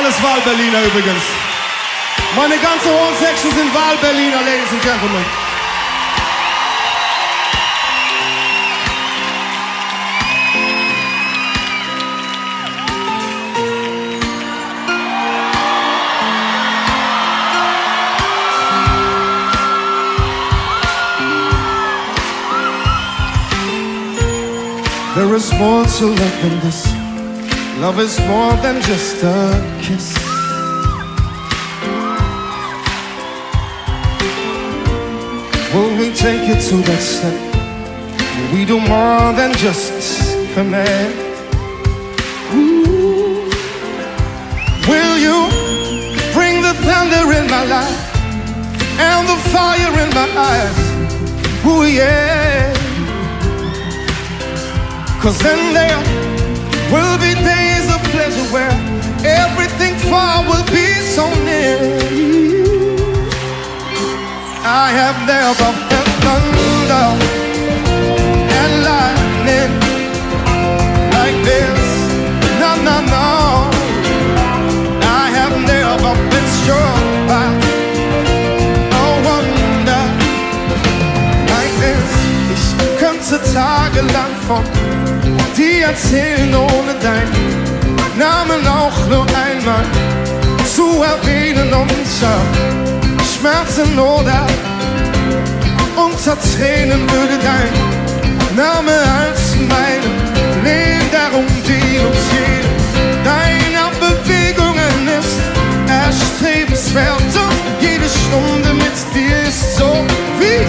alles Wahlberliner übrigens. Meine ganze Horn Section sind Wahlberliner, Ladies and Gentlemen. There is more to love than this. Love is more than just a kiss. Will we take it to that step? Will we do more than just connect? Ooh. Will you bring the thunder in my life and the fire in my eyes? Ooh, yeah. 'Cause then there will be days of pleasure where everything far will be so near. I have never felt thunder and lightning like this. No, no, no. I have never been struck by a wonder like this. Ich könnte tagelang von dir erzählen, ohne deinen Namen auch nur einmal zu erwähnen. Unter Schmerzen oder unter Tränen würde dein Name als mein Leben darum dienen. Und jede deiner Bewegungen ist erstrebenswert und jede Stunde mit dir ist so wie.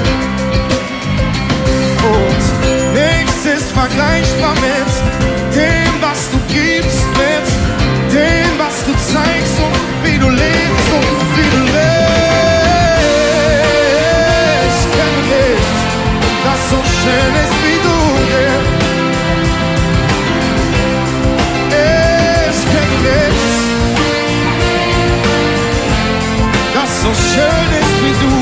Und nichts ist vergleichbar mit dem, was du gibst, mit dem, was du zeigst und wie du lebst und wie du lebst. Ich kenne nicht, das so schön ist wie du, yeah. Ich kenne nicht, das so schön ist wie du.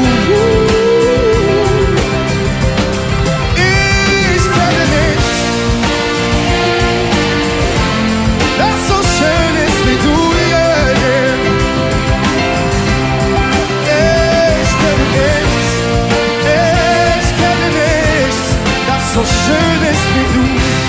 So schön ist wie du.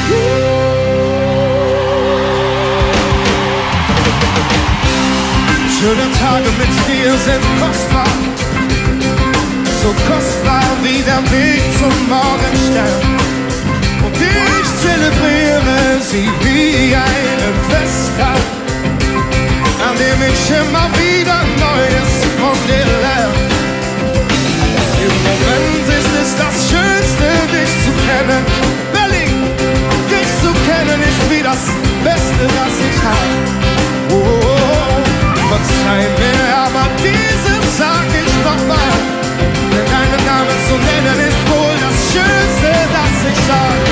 Schöne Tage mit dir sind kostbar, so kostbar wie der Weg zum Morgenstern. Und ich zelebriere sie wie einen Festtag, an dem ich immer wieder Neues von dir lerne. Im Moment ist es das Schönste, dich zu kennen. Berlin, dich zu kennen ist wie das Beste, das ich habe. Oh, verzeih mir, aber diesen sag ich nochmal. Denn deinen Namen zu nennen ist wohl das Schönste, das ich habe.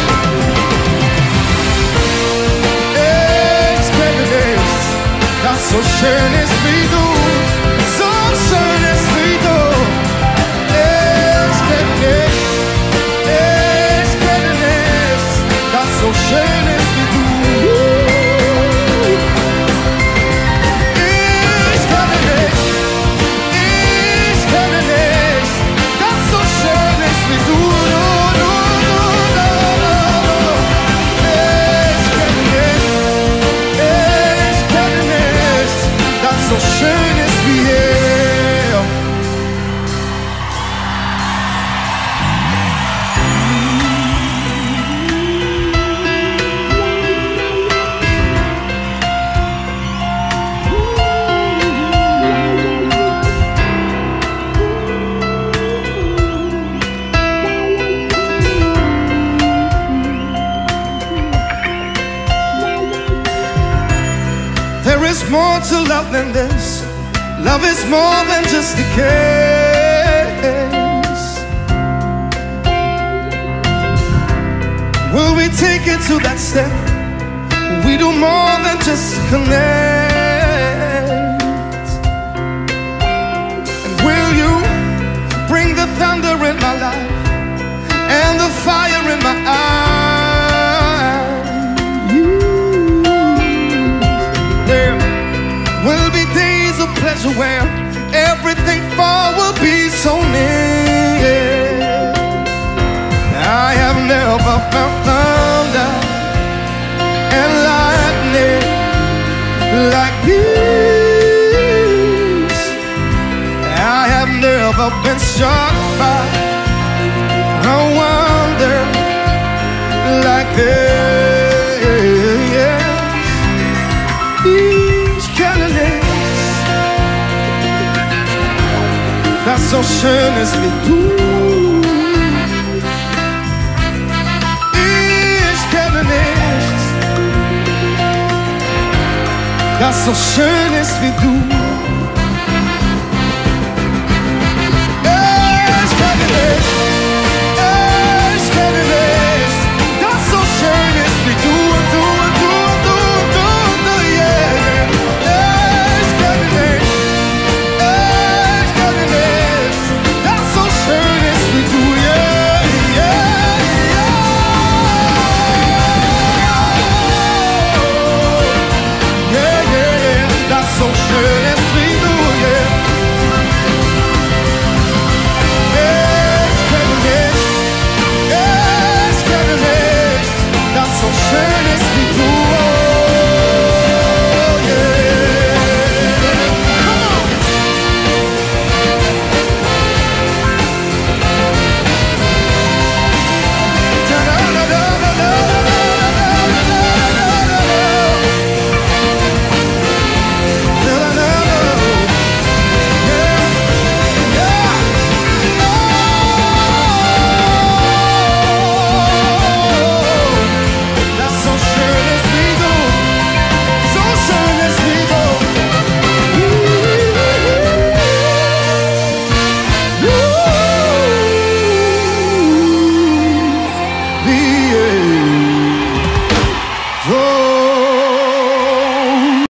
Ich kenne nichts, das so schön ist wie du. So schön ist wie du. Ich kenne nichts, das so schön ist wie du. Ich kenne nichts, das so schön ist wie du. Ich kenne nichts, das so schön ist wie er. There is more to love than this. Love is more than just a kiss. Will we take it to that step? We do more than just connect. And will you bring the thunder in my life and the fire in my eyes? There will about thunder and lightning like this. I have never been struck by a wonder like this. Ich kenne nichts, das so schön ist wie du. Ich kenne nichts, das so schön ist wie du.